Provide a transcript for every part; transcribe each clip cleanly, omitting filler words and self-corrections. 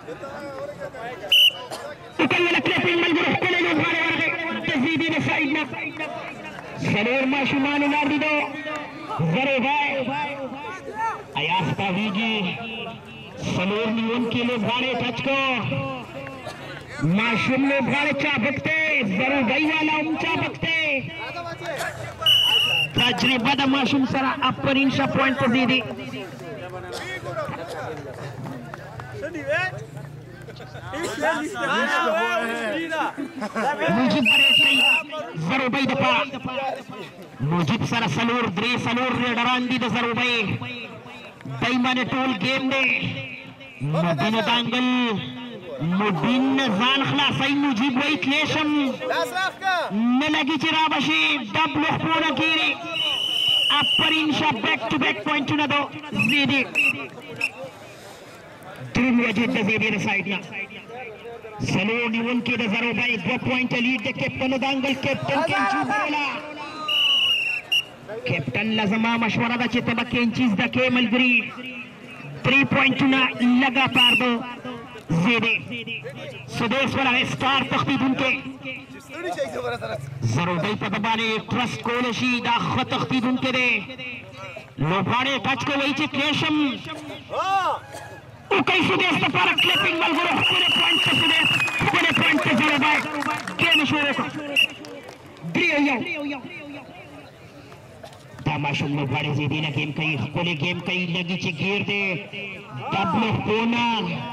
وكل كليبين ملقروح كل اللي بغالي ورغي تزيدين سعيدنا سلور ما شمال الأرض دو ضرباي أياستا ويجي سلور نيون के लोग गाने टच को माशूम लोग गाने चाबकते जरूर गई वाला चाबकते तजरिबा दा माशूम सरा अपर इंशा पॉइंट पर दे दी मुजिब जरूबाई दपा मुजिब सरा सलूर द्रे सलूर डरांदी द जरूबाई दाइमाने टोल गेम दे मुदिन दांगल मुदिन जान खलासाई मुजिब वही क्लेशम न लगी चिराबशी डबल पूरा कीरी अपर इंशा बैक टू बैक पॉइंट न दो जीदी तीन वजीद जीदी द साइड ना सलूर निवन के द जरूबाई 2 पॉइंट लीड द कैप्टन दांगल कैप्टन केंची बोला कैप्टन लजमा मशवरा दा चितबा केंचीज द के मलगरी 3 पॉइंट ना लगातार दो जीदे सुदेश वाला स्टार तख्ती उनके जरूरी पदबाने ट्रस्ट कोलशी दा ख तख्ती उनके दे लोभाने टच को वही क्लेशम उकई सुदेश द पर क्लिपिंग मलगरो पूरे पॉइंट से सुदेश पूरे पॉइंट से जरूर गेम शुरू को द्रियो तामाशुम में बड़े जीदी ना गेम कई पूरे गेम कई लगी ची गिर दे डबल कोना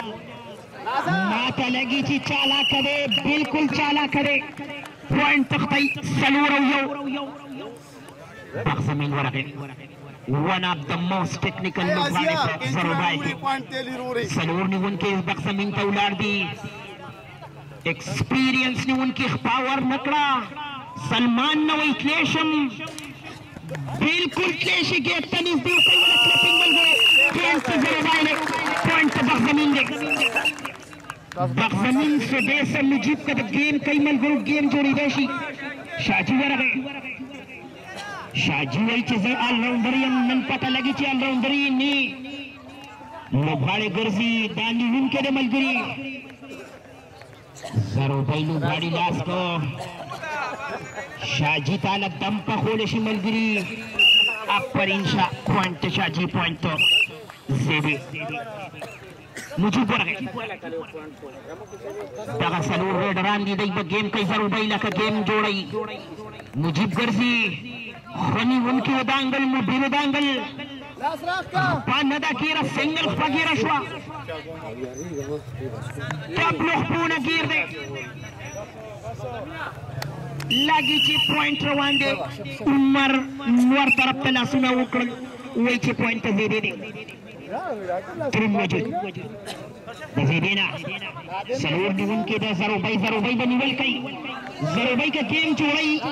माता लगी ची चाला करे बिल्कुल चाला करे पॉइंट तख्ती सलूर यो बख्समीन वरके one of the most technical लोग जरूर सलूर ने उनके बख्समीन तौलार दी एक्सपीरियंस ने उनकी पावर नकड़ा सलमान ने वही क्लेशम बिल्कुल क्लेशी गेट तनिस दी कोई वाला क्लिपिंग मिल गए गेम से जरूर ने पॉइंट बख्समीन दे बख्समीन से देश मुजीब का गेम कई मिल गए गेम जोड़ी देशी शाजी वरगे शाजी वही चीजें ऑलराउंडरी नन पता लगी ची ऑलराउंडरी नी लोभाड़े गर्जी दानी उनके दे मलगरी जरूर बैलू गाड़ी लास को शाजी ताला दम पखोले शी मलगरी अपर इंशा पॉइंट शाजी पॉइंट तो जेबी मुझे बोला दागा सलूर रेडरान दी दई गेम कई जरूर बैला का गेम जोड़ई मुजीब गर्जी खनी उनकी दांगल मुबीर दांगल पानदा कीरा सिंगल फकीरा शवा तब लोग पूना गिर दे लगी ची पॉइंट रवान दे उमर नवर तरफ तला सुना उकड़ वही ची पॉइंट दे दे दे तीन मौजूद देना सलूर ने उनके दे जरूबाई बनीवल कई जरूबाई का गेम छोड़ई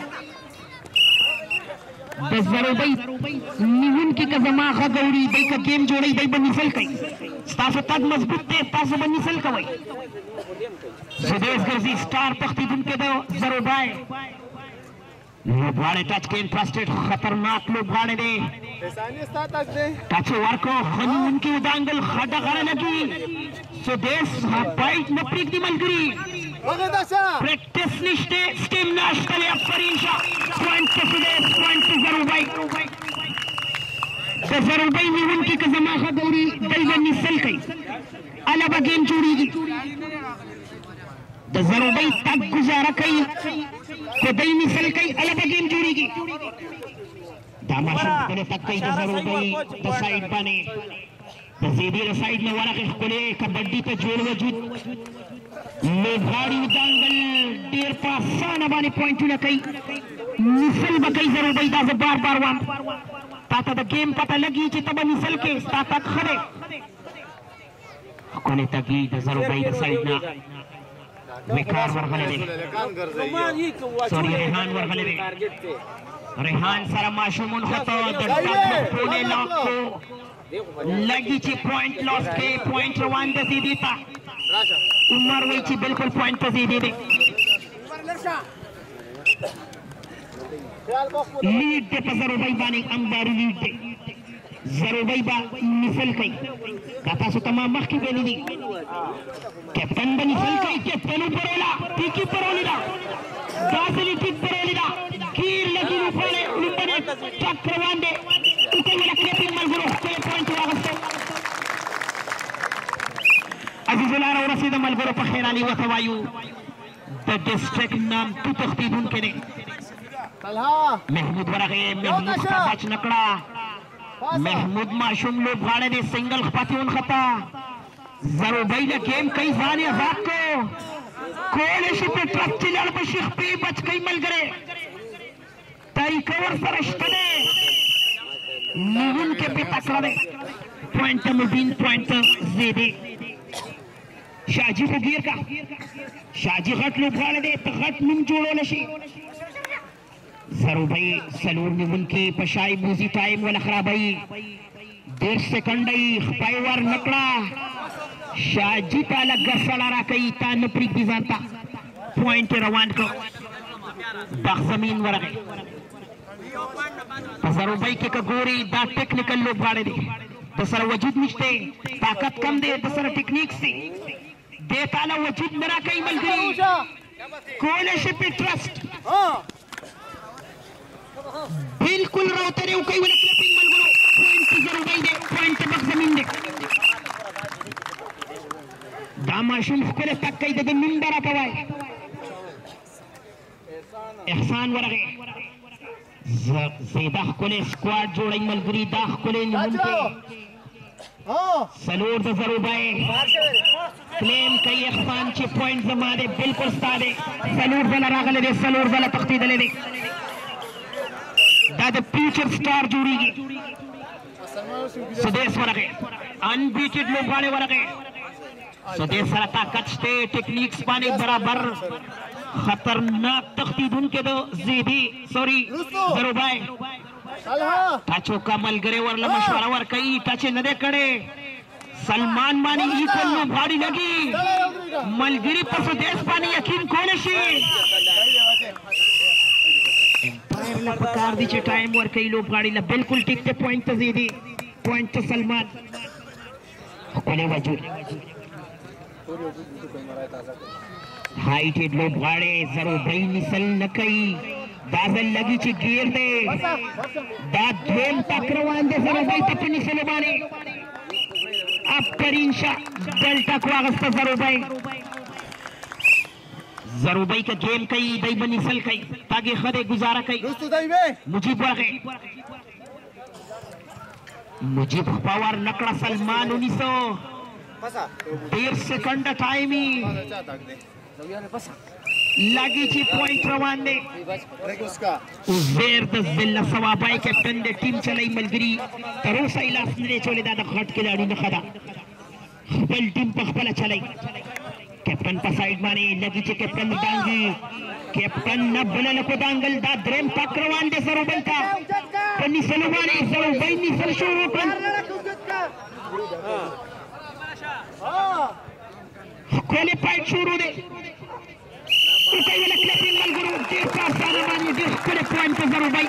जरूबाई निहुन की कजमा खा गौरी दई का गेम जोड़ई दई बनीसल कई स्टाफ तद मजबूत ते तास बनीसल कवई सुदेश गर्जी स्टार तख्ती उनके दे जरूबाई लोभाड़े टच के इंटरेस्टेड खतरनाक लोभाड़े दे टच वर्को खनी उनकी उदांगल खड़ा करे लगी सुदेश बाइक में प्रीक दी मलगरी प्रैक्टिस निश्ते स्टीम नाश्तले अपरीशा point to Sudesh point to जरूबाई तो जरूबाई में उनकी कजमा खा गौरी दलवन निसल कई अलावा गेम चूड़ीगी तो जरूबाई तक गुजारा कई तो दई निसल कई अलावा गेम चूड़ीगी दामाशुम कोने तक कई तो जरूबाई तो साइड बने तो जीदी साइड में वाला के कोने कबड्डी पे जोड़ वजूद लोभाड़ी दांगल देर पासाना बानी पॉइंट न कई निसल बकई जरूबाई दा बार बार वन ताता द गेम पता लगी ची तब निसल के ताता खड़े कोने तकी द जरूबाई द साइड ना बेकार वरगले दे सॉरी रेहान वरगले दे रेहान सारा माशूमुन खतो द पोले लॉक को लगी ची पॉइंट लॉस के पॉइंट रवान द सीधी ता उमर वही ची बिल्कुल पॉइंट द सीधी दे लीड दे जरूबाई बानी अंबारी लीड दे ضربې با نسل کوي تاسو تمام مخ کې ویلي دي کپټن به نسل کوي کپټن پرولا ټیکی پرولی دا داسلی ټیک پرولی دا گیر لګي نو په لومبنه ټک روان دي کومه ولا کلیپینګ ملګرو خپل پوینټ واغستو عزیز الله ورسید ملګرو په خیر علي وتوایو د ډیسټریکټ نام تو تختیدون کې نه محمود ورغه محمود کا بچ نکړه محمود معشوم لوب غاړه دې سنگل خپاتون خطا ضربې له گیم کئی ځان آزاد کو کول شي په ټرک چلل په شیخ په بچ کئی ملګری طریقه ور سره شته نیون کې په تکړه ده پوینټ مبین پوینټ زیدي شاجی کو گیر کا شاجی غټ لوب غاړه دې ته غټ نوم جوړول شي ضربې سلور نیون کې پشای موزي ټایم ولا خرابای 1 سکند خپای ور نکړه شاجی تعالی غسل را کوي تا نه پری ځانتا پوینټ روان کو باغ زمين ورغه ضربې کې کګوري دا ټیکنیکل لوب غاړه دي د سره وجود نشته طاقت کم دی د سره ټیکنیک سي دې تعالی وجود مرا کوي ملګری کول شي په ټرست بالکل راوتره او کوي ولا کلیپینګ ملګرو پوینټ ضروري دی پوینټ باغ زمين دی دا ماشوم خپل تک کوي د نوم درا کوي احسان ورغه زیدا خپل سکواډ جوړای ملګری دا خپل نوم کې سلور د ضروري کلیم کوي احسان چې پوینټ زماده بالکل ستاده سلور بل راغله دي سلور بل تختیدل دي دا د فیوچر سٹار جوړیږي سدیس ورغه انبیټډ لوبغاړي ورغه سدیس سره طاقت شته ټیکنیکس باندې برابر خطرناک تختیدون کې دو زیدي سوري ضربای تاچو کمل غره ورله مشوره ور کوي تاچ نه دې کړي سلمان باندې ایکول لوبغاړي لګي ملګری په سدیس باندې یقین کول شي امپایر له پکار دي چې ټایم ور کوي لوبغاړي له بالکل ټیک ته پوینټ ته زیدي پوینټ ته سلمان خپل وجود هایټ لوبغاړي ضروري نسل نه کوي دا ځل لګي چې گیر دی دا دویم تک روان دي ضروري ته په نسل باندې افرین شاه دلته کو واغسته ضروري کا گیم کوي دای بنی سل کوي تاګه خره گزاره کوي مجيب ورغه مجيب پاور نکړه سلمان 19 سکند ټایمي لګي چې پوینټ روان دي زیر د ضلع ثوابای کپټن د ټیم چلای ملګری تر اوسه لاس نه چولې دا د غټ کې لاړو نه خدا خپل ټیم په خپل چلای کپټن په سایډ باندې لګي چې کپټن دانګي کپټن نه بلل کو دانګل دا دریم پک روان دي سره بلتا پني سلواني سره ویني سره شروع کړ کولی پایټ شروع دي کوي ولا کلیپینګ ملګرو ډیر پاسانه باندې ډیر خپل پوینټ ضروري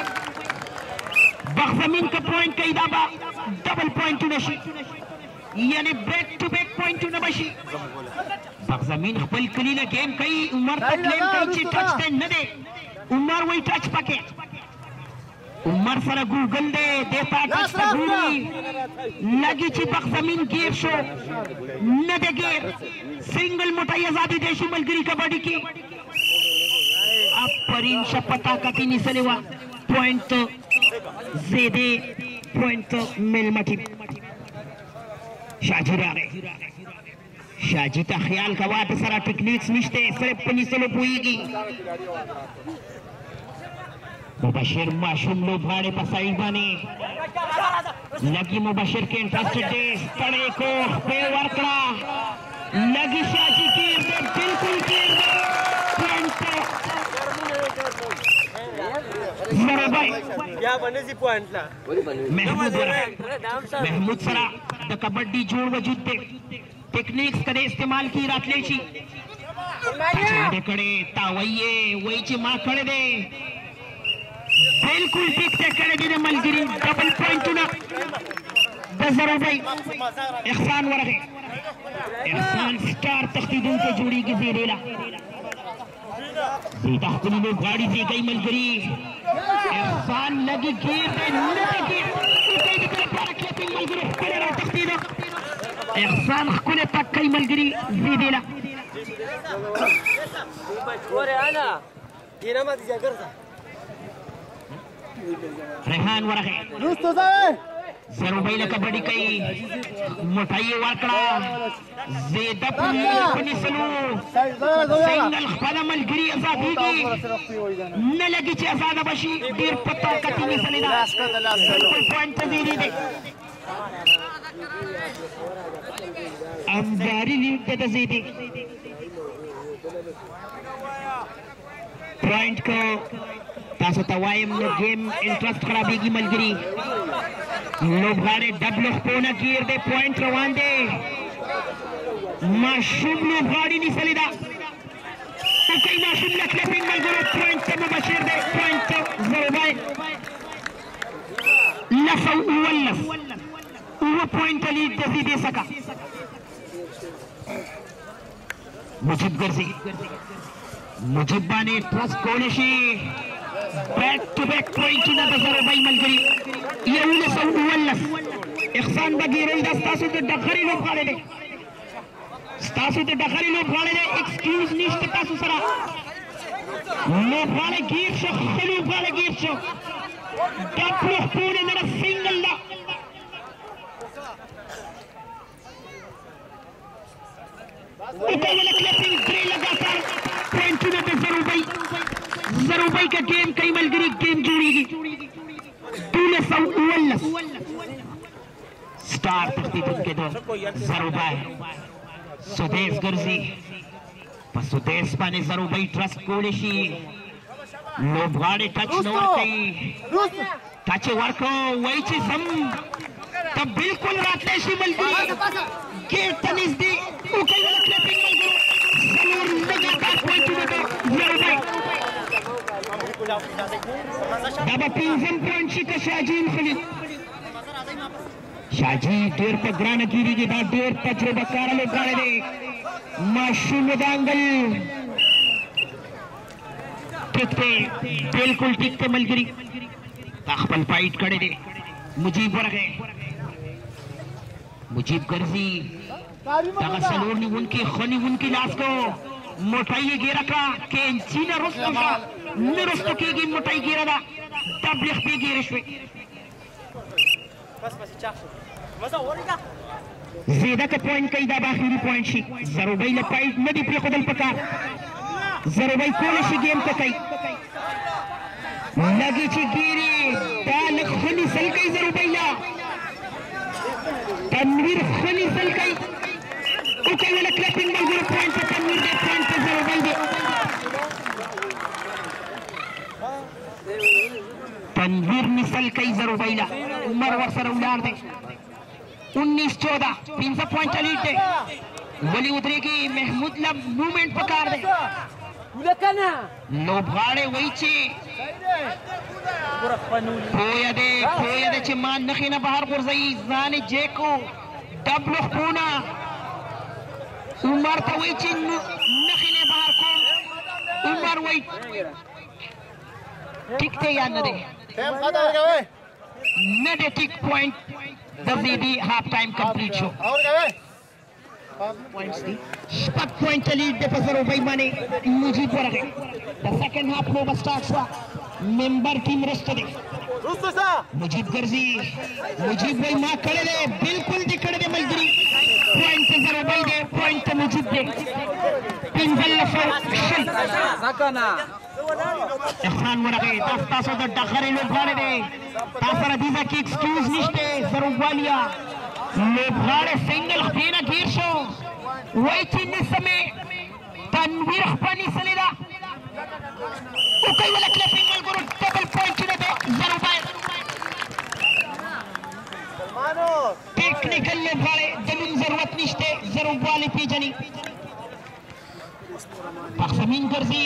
باغ زمين کا پوینټ کوي دا با ډبل پوینټ نشي یعنی بیک ټو بیک پوینټ نه بشي باغ زمين خپل کلی له گیم کوي عمر ته کلیم کوي چې ټچ ته نه دی عمر وای ټچ پکې عمر سره ګوګل دی دیتا ټچ ته ګوري لګي چې باغ زمين گیر شو نه دی گیر سنگل موټي آزادي دیشي ملګری کبډي کې افرین شپتا کتی نسلوا پوینټ زیدي پوینټ ملمټي شاجی راغی شاجی ته خیال کوا ته سره ټیکنیکس نشته صرف پني سلو پويږي مبشر معشوم لوبغاړي په سایډ باندې لګي مبشر کې انټرسټډ دی ستړی کو په ورکړه لګي شاجی کې بالکل کې پوینټ ضربای بیا باندې پوینټ لا محمود سره د کبډي جوړ وجود ته ټیکنیکس کده استعمال کی راتلی شي چې کړه تا وایي وای چې ما کړه دې بالکل ټیک ته کړه دې ملګری ډبل پوینټونه ضربي احسان ورغه احسان ستار تختیدون کې جوړیږي زیریلا زیدا خپل نو غاړي دی گئی ملګری احسان لګي گیر دی لګي دې په لپاره کې په ملګری خپل را تختید احسان خپل پکې ملګری زیریلا ورے انا دینه ما دي ذکر ریحان ورغه دوستو ځای ضربی له کبډی کوي موټای ورکړه زیده پنی سلو سنگل خپل ملګری آزادېږي نه لګي چې آزاده بشي ډېر په طاقت یې نیسلې ده بالکل پوینټ ته ځېدې دی امداري لیډ ته د ځېدې پوینټ کو تاسو ته وایم نو گیم انټرسټ خرابېږي ملګري لوبغاړي ډبل خپونه گیر دی پوینټ روان دی ماشوم لوبغاړي نیسلې ده اوکې ماشوم له کلپینګ ملګرو پوینټ ته مبشر دی پوینټ ته ضربه لس او اولس اوه پوینټ لیډ د زیدې څخه مجیب ګرځي مجیب باندې ټرسټ کولی شي بیک ټو بیک پوینټونه د ضربې ملګري یولس او اولس احسان بګیرل دا ستاسو د ډغرې لوبغاړی دی ستاسو د ډغرې لوبغاړی دی ایکسکیوز نشته تاسو سره لوبغاړی ګیر شو ښه لوبغاړی ګیر شو دا پلوخپونه نه ده سینګل ده وکوله کلپینګ درې لګاتار پوینټونه د ضربې کا گیم کئی ملګري گیم جوړیږي 12 स्टार तख्तीदुन दो ज़रूबा सुदेश ګرځي په سدیس باندې ضربې ټرسټ کولی شي لوبغاړي ټچ نه ورکوي ټچ ورکړو وایي چې سم ته بالکل راتلی شي ملګري ګیټ ته نږدې وکړئ کلپینګ ملګرو څلور لګاتار پوینټونه د ضربې دا به پنځم پوینټ شي که شاجین خلیل شاجی ډېر په ګرانه کېږي دا ډېر تجربه کاره لوبغاړی دی ماشوم دانګل ټیک دی بالکل ټیک دی ملګري دا خپل فایټ کړی دی مجیب ورغی مجیب ګرځي دغه څلور نیونکي ښه نیونکي لاس کو موټۍ یې ګیره کړه که انچي نه رستو شه نه رستو کېږي موټۍ ګیره ده ډبلې خپې ګیرې شوې زیده که پوینټ کوي دا به اخري پوینټ شي ضربۍ له پایټ نه دي پرېښودل پکار ضربۍ کولی شي ګیم ته کوي لږې چې ګیرې دا لږ ښه نیسل کوي ضربۍ له تنویر ښه نیسل کوي وکوي له کلپینګ ملګرو پوینټ ته تنویر دی پوینټ ته ضربۍ دی تنویر نیسل کوي ضربۍ له عمر ورسره ولاړ دی 19-14 15 پوینټ لیډ دی ولې ودرېږي محمود له مومنټ پکار دی لوبغاړی وایي چې پویه دی چې ما نښې نه بهر غورځوي ځان یې جیکو ډبلو خپونه عمر ته وایي چې نښې نه بهر کوم عمر وایي ټیک دی یا نه دی نه دی ټیک پوینټ د زیدي هاف ټایم کمپلیټ شو شپږ پوینټه لیډ دی په ضربۍ باندې مجیب ورغی د سیکنډ هاف لوبه سټارټ شوه ممبر ټیم وروسته دی مجیب ګرځي مجیب وایي ما کړی دی بالکل دې کړی دی ملګري پوینټ ته ضربۍ دی پوینټ ته مجیب دی 15 احسان ورغی دا ستاسو د ډغرې لوبغاړی دی تا سره دې ځای کې ایکسکیوز نشته ضربوالیا لوبغاړی سنګل خپې نه ګیر شو وایي چې نسمې تنویر خپه نیسلې ده وکوي وله کلپینګ ملګرو ډبل پوینټونه دی ضربه ټیکنیکل لوبغاړی د نوم ضرورت نشته ضربوالې پېژني پخسمین ګرځي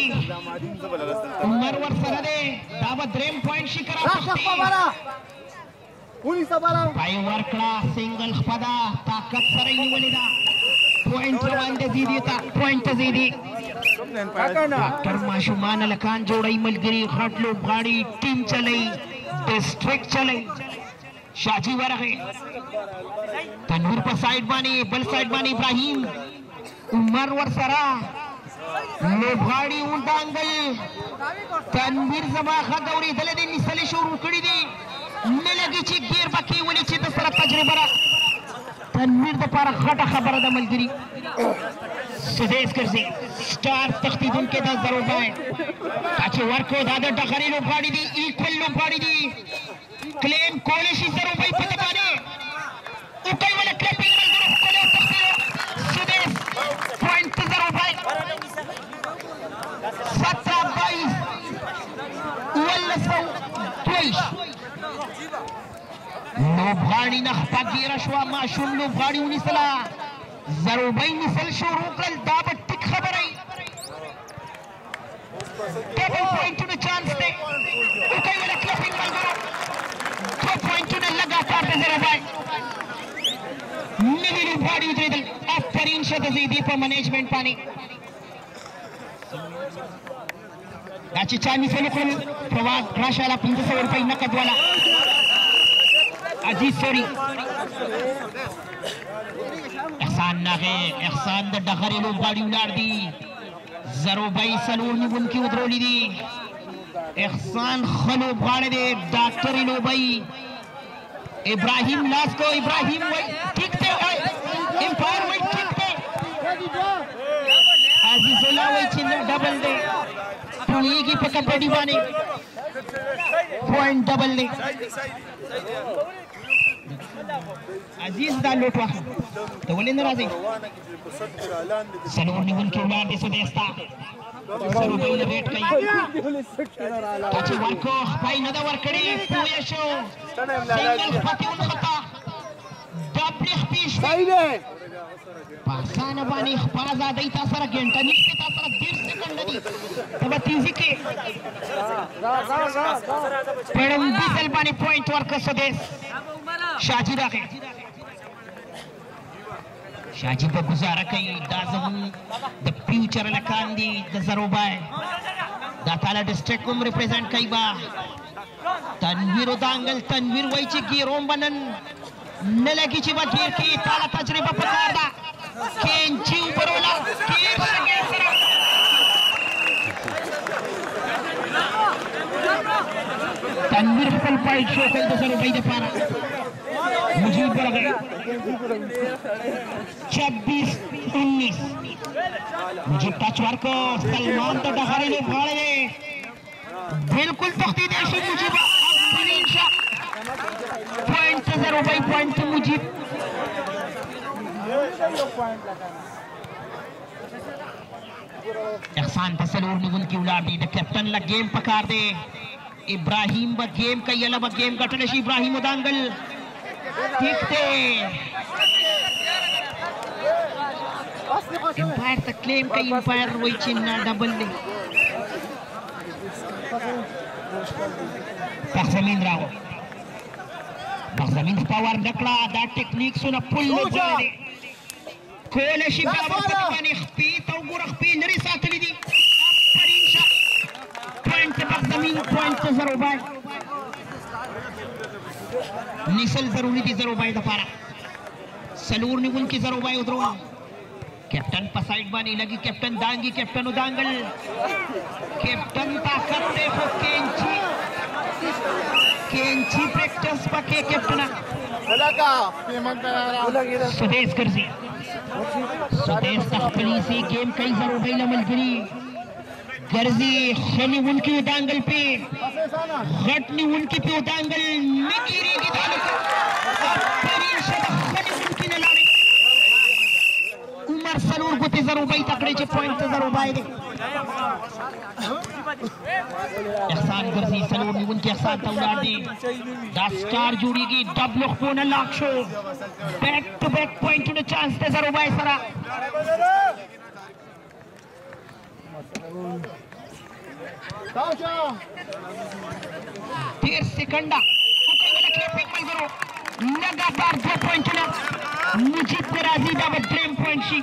عمر ورسره دی دا به درېم پوینټ شي که راپښتي پای ورکړه سنگل خپدا طاقت سره نیولې ده پوینټ روان دي زیدي تا پوینټ زیدي ډاکټر ماشومان لکان جوړی ملګری غټ لوبغاړي ټیم چلی ډیسټریکټ چلی شاجی ورغه تنویر په سایډ باندې بل سایډ باندې ابراهیم عمر ور سره لوبغاړي وډانګل تنویر زما خدوري دل دې نسل شروع کړی دي نه لګي چې ګیر پکې ولې چې د سره تجربه را تنویر د پاره غټه خبره ده ملګری سدیس کرزي سٹار تختیدونکو د ضرورت چې ورکو دا د ډغري لوبغاړي دي ایکوال لوبغاړي دي کلیم کولای شي ضرورت په پته باندې او کوي ولا کلپینګ ملګرو کولای تختیدو سدیس پوینټ ضرورت 17-22 لوبغاړي نه خپګیره شوه ماشوم لوبغاړي ونیسله ضربۍ نیسل شروع کړل دا به ټیک خبره وي ډبل پوینټونو چانس دی وکوي ولا کلپینګ ملګرو 2 پوینټونه لګاتار د ضربۍ نوي لوبغاړي ودرېدل آفرین شه د زیدي په منیجمنټ باندې دا چې چا نیسل وکړل فواد راشه له 500 روپۍ نقد والا عزیز سوري احسان ناغه احسان د ډغري لوبغاړي ولاړ دي ضربۍ څلور نیونکي ودرولي دي احسان ښه لوبغاړی دی ډاکټري لوبۍ ابراهیم لاس کو ابراهیم وای ټیک دی وای امپایر وای ټیک دی عزیز الله وای چې ډبل دی پوهېږي په کبډي باندې پوینټ ډبل دی عزیز دا لوټ واخله ته ولې نه راځې څلور نیونکي ولاړ دي سودیستا ضربۍ نه ویټ کوي تا چې ورکو خپای نه ده ورکړې پوه شو سنګل خپتې ونښته ډبلې خپې شوې په اسانه باندې خپه ازادۍ تا سره ګنټه نشته تا سره 10 سکنډه دي ته به تیزي کې په لومړي ځل باندې پوینټ ورکړه سودیس شاجي راغی شاجي به ګزاره کوي دا زموږ د فیوچر لکان دي د زروبای دا تاله ډسټریکټ هم ریپرزینټ کوي با تنویر ودانګل تنویر وایي چې ګیروم به نن نه لګي چې به ګیر کې تاله تجربه پکار ده کینچي وبروله ګیر شه سره تنویر خپل پایټ شو کوي د زروبای دپاره مجید برغه 26-19 مجید ټچ ورکو سلمان د ډغري لوبغاړی دی بالکل تښتېدی شي مجید آفرین شه پوینټ ضربۍ پوینټ مجید احسان په څلور نیونکي ولاړ دي د کپټن له ګیم پکار دی ابراهیم به ګیم کوي هله به ګیم ګټلی شي ابراهیم ودانګل ٹھیک دی امپایر ته کلیم کوي امپایر وایي چې نه ډبل دی بغزمین راغو بغزمین خپه ور نه کړه دا ټکنیکسونه پل لوبغاړی دی کولی شي بیا به پکې باندې خپې ته وګوره خپې لرې ساتلي دي آفرین شه پوینټ بغزمین پوینټ زروبای نیسل ضروري دي زروبای دپاره څلور نیونکي زروبای ودرول کیپټن په سایډ باندې لګي کیپټن دانګي کیپټن ودانګل کیپټن طاقت دی خو کینچي پریکټس پکې کیپټنه سدیس کرزي سدیس خپلې سي ګیم کوي زروبای له ملګري ګرځي ښه نیونکي ودانګل پې غټ نیونکي پې ودانګل نه ګیرېږي دا لکه آفرین شه د ښه نیونکي نه لاړې عمر څلور ګوتې زروبۍ ته کړې چې پوینټ زروبای دی احسان ګرځي څلور نیونکي احسان ته ولاړ دي دا سټار جوړېږي ډبلو خپو نه لاک شو بیک ټو بیک پوینټونه چانس دی زروبای سره 10 سکنډه ټاپک ملګرو لګاتار 2 پوینټونه مجید راځي دا به درېیم پوینټ شي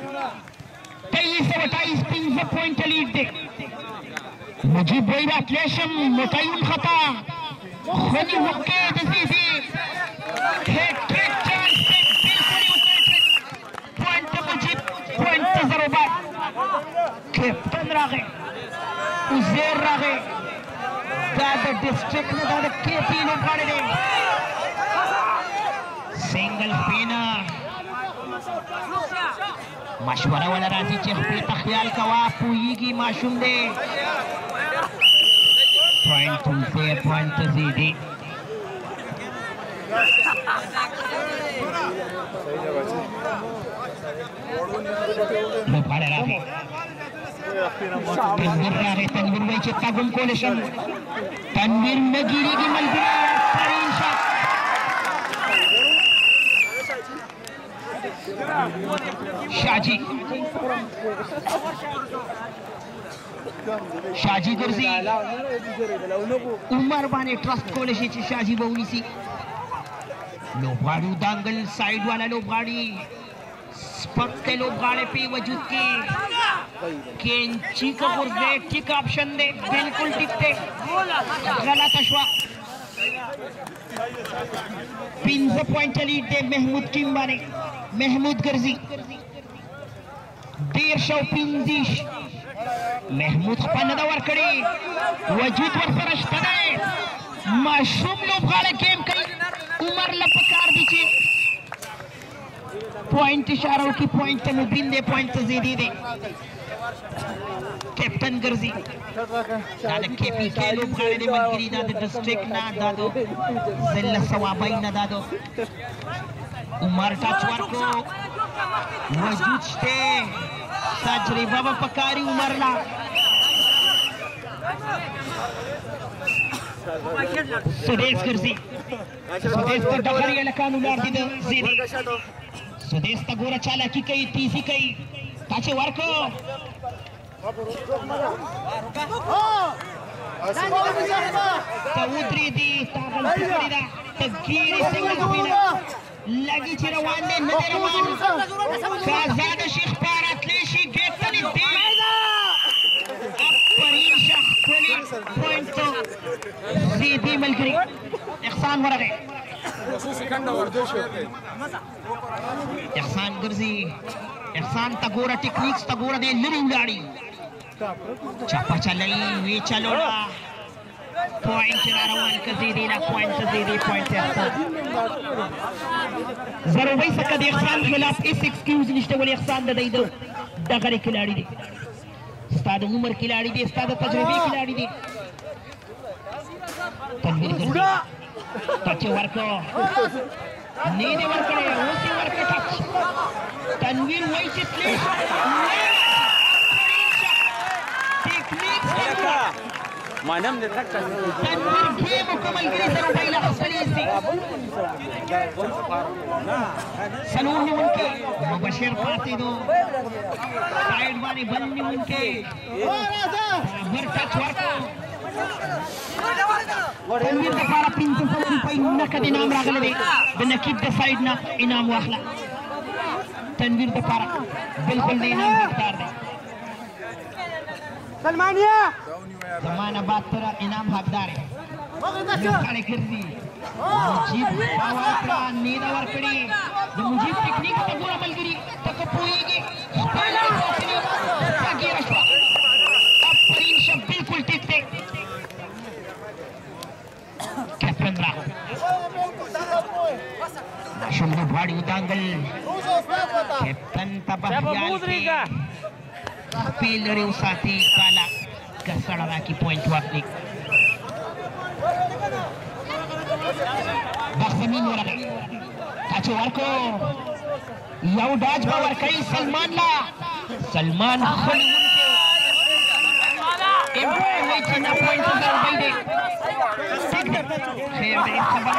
23-28 15 پوینټه لیډ دی مجید وایي راتلی شم موټایون خطا خونی وکې د زیزي هیټریک چانس دی بلکل یې وکړی پوینټ د مجید پوینټ د ضربات کیپټن راغی عزیر راغی دا د ډسټرکټ نه دا د KP لوبغاړی دی سنگل سپینر مشوره ولا راځي چې خپل ته خیال کوه پوهیږي ماشوم دی پوینټ دی پوینټ زیدي لوبغاړی راغی تنویر راغی تنویر وایي چې تا ګم کولی شم تنویر نه ګیرېږي ملګري فرین شاټ شاجي ګرځي عمر باندې ټرسټ کولی شي چې شاجي به ونیسي لوبغاړي دانګل سایډ والا لوبغاړي سپک دی لوبغاړی په وجود کې کینچي که غورځی ټیک آپشن دی بلکل ټیک دی غلطه شوه 15 پوینټه لیډ دی محمود ټیم باندې محمود ګرځي 13-15 محمود خپل نه ده ورکړې وجود ورسره شته دی ماشوم لوبغاړی ګیم کوي عمر له پکار دي چې پوینټ اشاره وکړي پوینټ ته مبین دی پوینټ ته زیدي دی کیپټن ګرځي دا د KPK لوبغاړی دی ملګري دا د ډسټرکټ نه دا د ضلع ثوابۍ نه دا د عمر ټچ ورکړو وجود شته تجربه به پکاري عمر لا سدیس ګرځي سدیس ته ډغرې هلکان ولاړ دي د زیدي سدیس ته ګوره چالاکي کوي تیزي کوي تا چې ورکړو ته ودرېدې تا غلطي کړې ده ته ګیرې څنګه سپینه لګي چې روان دی نه دی روان شهزاده شي ښکارتلی شي ګیټ ته نږدې افرین شه ښکلې پوینټ زیدي ملګري احسان ورغی احسان ګرځي احسان ته ګوره ټیکنیکس ته ګوره دی لرې ولاړي چپه چلوي وی چلوله پوینټ را روان که زیدي نه پوینټ زیدي پوینټ احسان ضروري څخه د احسان خلاف هېڅ ایکسکیوز نشته ولې احسان د دی د دغه کلاړي دی ستا د عمر کلاړي دی ستا د تجربې کلاړي دی تنویر ګرځي ټچ یې ورکړو نه دی ورکړی اوس یې ورکړه ټچ تنویر وایي چې تللی مانم دې تک تنویر ګیم وکړه ملګري ضروري له خپلې ایستي څلور نیونکي مبشر پاتېدو سایډ باندې بل نیونکي برابر ټچ ورکړو تنویر دپاره 500 روپۍ نقد انعام راغلی دی د نقیب د سایډ نه انعام واخله تنویر دپاره بلکل د انعام حقدار دی سلمانیه زمانه بعد تر انعام حقدار دی لوبغاړی ګرځي مجید باور کړه نیده ورکړي د مجید ټکنیک ته ګوره ملګري ته که پوهېږي خپل ته ګیره شوه افرین شه بلکل ټیک دی کیپټن راغی ماشوم لوبغاړي ودانګل کیپټن ته به خیال کې خپې لرې وساتي کاله کسړه راکړي پوینټ واخلي بخزمین ورغی تا چې ورکړو یو ډاج به ورکوي سلمان لا سلمان ښه نیونکی امپایر وایي چې نه پوینټ ضروري دی ټیک دی خیر دی خبر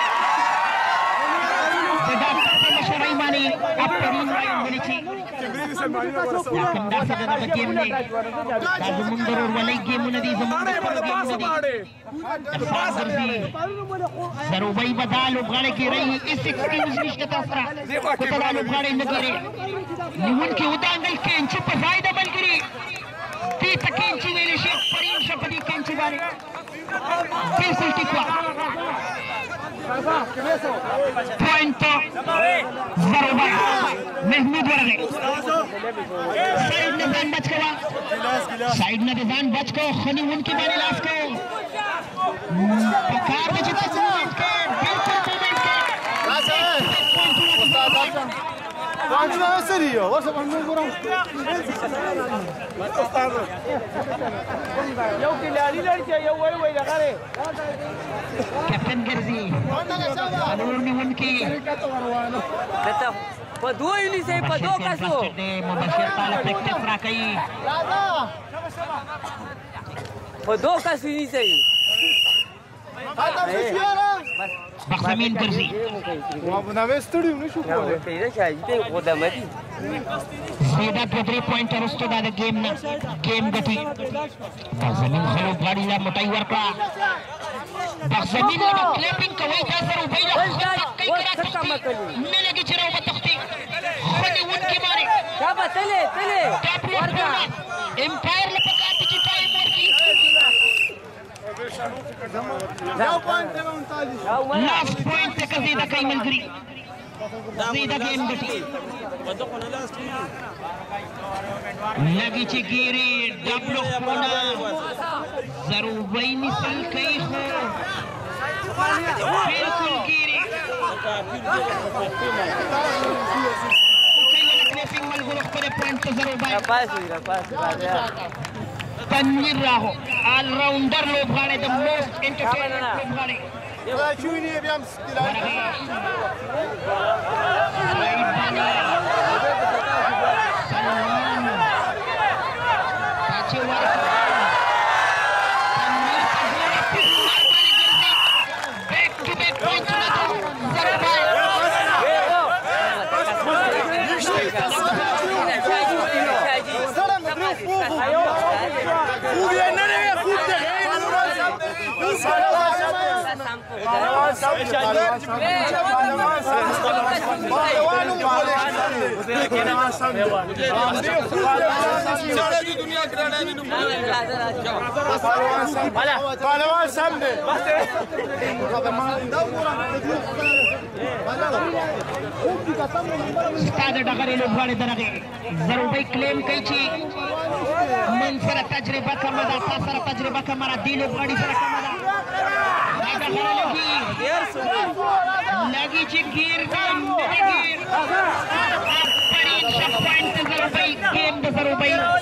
د ډاکټر په مشرۍ باندې افرین وایي ولې چې لكن دا څه د ګیم نه دا زمونږ ضرور ولې ګیمونه دي زمونږ ضروري بدال وغړې کې رہی اس ایکسکیوز نشته تاسو را کوته دا وغړې نه کړي نیون کې ودانګل کینچ په فائدہ بل کړي تی تکینچ ویلې شي فرین شپدي کینچ باندې بالکل ټیکوا پوینټ ضربه محمود ورغه سایډ نه ځان بچ کوا سایډ نه ځان بچ کو خني ون کې باندې لاس کو پکار دې چې تاسو مومنټ کې بالکل مومنټ کې Anjuna serio, vas a poner un gorón. Yo que le haría yo voy a dejar. Captain गिरजी अलूर ने उनकी Kata, padu ini saya padu kaso. मुबशिर ताला प्रैक्टिस राकई Padu kaso ini saya. बखमीन गिरजी Wah, bu nabe studio ni şu Ya, saya cakap itu koda mati. सीधा 3 पॉइंटर उस्तो दा गेम ना गेम गति बखमीन खलो गाड़ी ला मोटाई वर्का बखमीन ला क्लैपिंग कवई था सर उबैला कई करा सकती मैं लगी चिरा उबा तख्ती खनी उनके मारे क्या बात चले वर्का एम्पायर ला पका तिची टाइम वर्की लास्ट पॉइंट तक زیادہ کئی مل گری زیادہ گیم گٹی لگی چی گیری ڈبلو خونا ضروری مثل کئی خو بالکل گیری کئی والا کلیپنگ مل گرخ پر پوینٹ تو ضرور بائی Rapaz. تنویر راہو آل راؤنڈر لوگ گاڑے دا موسٹ انٹرٹینمنٹ لوگ گاڑے Ya şu yine yapayım stilan. Palawan samne. استاد ډغرې لوبغاړي درغه ضروري کلیم کوي چې من سره تجربه کم ده تاسو سره تجربه کم را دی لوبغاړي سره کم ده ډغرې لګي چې گیر گیر فرین شپ پوینټ ضروري گیم د ضروري